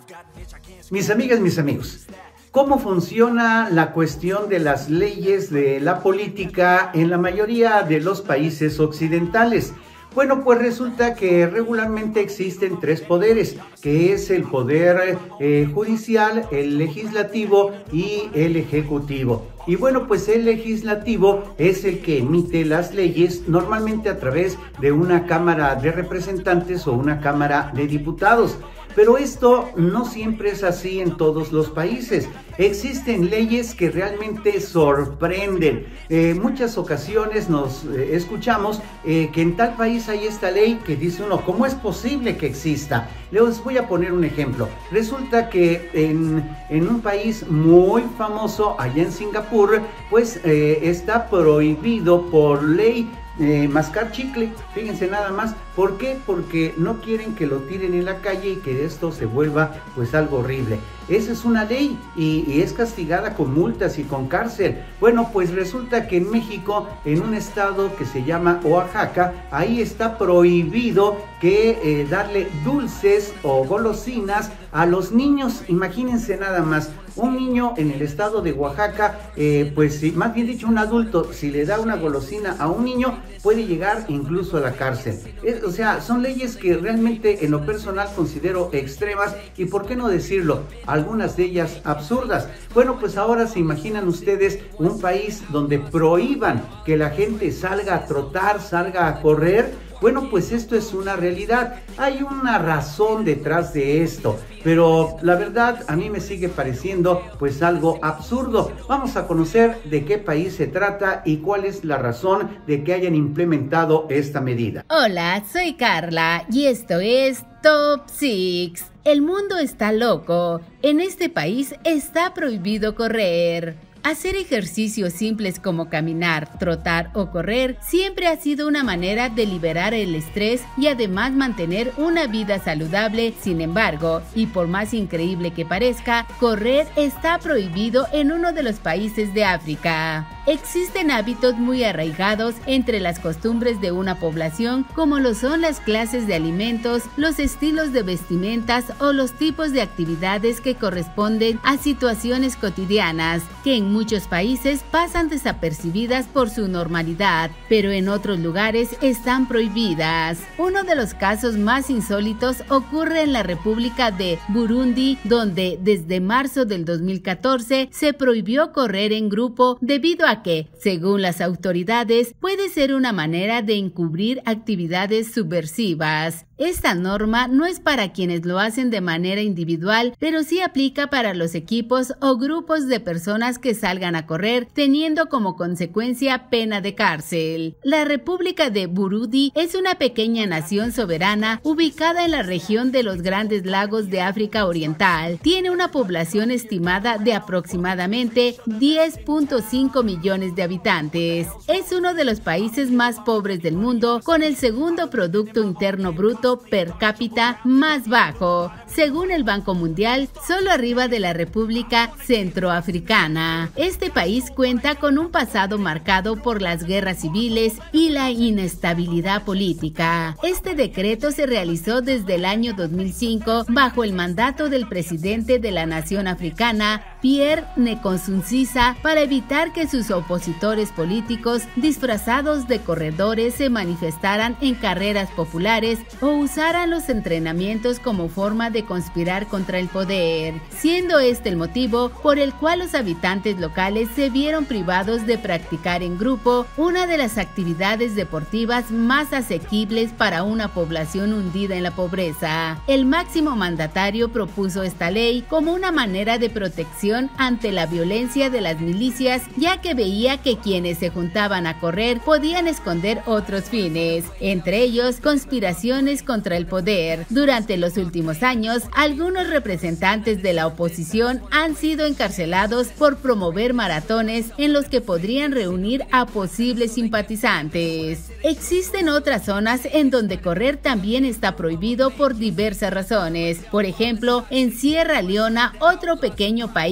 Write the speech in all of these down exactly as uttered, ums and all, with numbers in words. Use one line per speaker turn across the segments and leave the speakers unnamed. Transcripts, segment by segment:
Mis amigas, mis amigos, ¿cómo funciona la cuestión de las leyes de la política en la mayoría de los países occidentales? Bueno, pues resulta que regularmente existen tres poderes, que es el poder eh, judicial, el legislativo y el ejecutivo. Y bueno, pues el legislativo es el que emite las leyes, normalmente a través de una Cámara de Representantes o una Cámara de Diputados. Pero esto no siempre es así en todos los países. Existen leyes que realmente sorprenden. En eh, muchas ocasiones nos eh, escuchamos eh, que en tal país hay esta ley que dice uno, ¿cómo es posible que exista? Les voy a poner un ejemplo. Resulta que en, en un país muy famoso, allá en Singapur, pues eh, está prohibido por ley Eh, mascar chicle, fíjense nada más. ¿Por qué? Porque no quieren que lo tiren en la calle y que esto se vuelva pues algo horrible. Esa es una ley y, y es castigada con multas y con cárcel. Bueno, pues resulta que en México, en un estado que se llama Oaxaca, ahí está prohibido que eh, darle dulces o golosinas a los niños. Imagínense nada más, un niño en el estado de Oaxaca, eh, pues si, más bien dicho un adulto, si le da una golosina a un niño, puede llegar incluso a la cárcel. Es, o sea, son leyes que realmente en lo personal considero extremas y, por qué no decirlo, algunas de ellas absurdas. Bueno, pues ahora se imaginan ustedes un país donde prohíban que la gente salga a trotar, salga a correr. Bueno, pues esto es una realidad. Hay una razón detrás de esto, pero la verdad a mí me sigue pareciendo pues algo absurdo. Vamos a conocer de qué país se trata y cuál es la razón de que hayan implementado esta medida.
Hola, soy Carla y esto es Top seis. El mundo está loco. En este país está prohibido correr. Hacer ejercicios simples como caminar, trotar o correr siempre ha sido una manera de liberar el estrés y además mantener una vida saludable. Sin embargo, y por más increíble que parezca, correr está prohibido en uno de los países de África. Existen hábitos muy arraigados entre las costumbres de una población, como lo son las clases de alimentos, los estilos de vestimentas o los tipos de actividades que corresponden a situaciones cotidianas, que en muchos países pasan desapercibidas por su normalidad, pero en otros lugares están prohibidas. Uno de los casos más insólitos ocurre en la República de Burundi, donde desde marzo del dos mil catorce se prohibió correr en grupo debido a que, según las autoridades, puede ser una manera de encubrir actividades subversivas. Esta norma no es para quienes lo hacen de manera individual, pero sí aplica para los equipos o grupos de personas que salgan a correr, teniendo como consecuencia pena de cárcel. La República de Burundi es una pequeña nación soberana ubicada en la región de los Grandes Lagos de África Oriental. Tiene una población estimada de aproximadamente diez punto cinco millones de habitantes. Es uno de los países más pobres del mundo, con el segundo Producto Interno Bruto per cápita más bajo, según el Banco Mundial, solo arriba de la República Centroafricana. Este país cuenta con un pasado marcado por las guerras civiles y la inestabilidad política. Este decreto se realizó desde el año dos mil cinco bajo el mandato del presidente de la nación africana, Pierre Nkurunziza, para evitar que sus opositores políticos disfrazados de corredores se manifestaran en carreras populares o usaran los entrenamientos como forma de conspirar contra el poder, siendo este el motivo por el cual los habitantes locales se vieron privados de practicar en grupo una de las actividades deportivas más asequibles para una población hundida en la pobreza. El máximo mandatario propuso esta ley como una manera de protección ante la violencia de las milicias, ya que veía que quienes se juntaban a correr podían esconder otros fines, entre ellos conspiraciones contra el poder. Durante los últimos años, algunos representantes de la oposición han sido encarcelados por promover maratones en los que podrían reunir a posibles simpatizantes. Existen otras zonas en donde correr también está prohibido por diversas razones. Por ejemplo, en Sierra Leona, otro pequeño país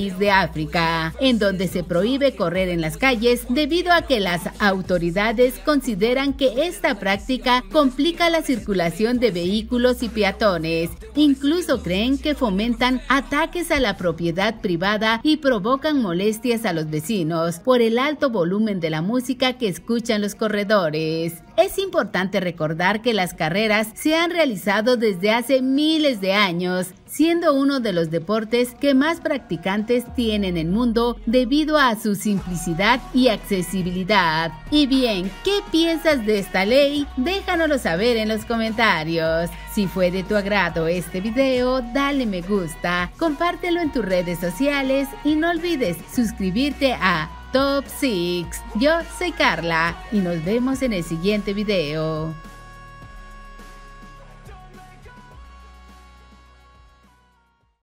país de África, en donde se prohíbe correr en las calles debido a que las autoridades consideran que esta práctica complica la circulación de vehículos y peatones. Incluso creen que fomentan ataques a la propiedad privada y provocan molestias a los vecinos por el alto volumen de la música que escuchan los corredores. Es importante recordar que las carreras se han realizado desde hace miles de años, siendo uno de los deportes que más practicantes tiene en el mundo debido a su simplicidad y accesibilidad. Y bien, ¿qué piensas de esta ley? Déjanoslo saber en los comentarios. Si fue de tu agrado este video, dale me gusta, compártelo en tus redes sociales y no olvides suscribirte a Top seis. Yo soy Carla y nos vemos en el siguiente video.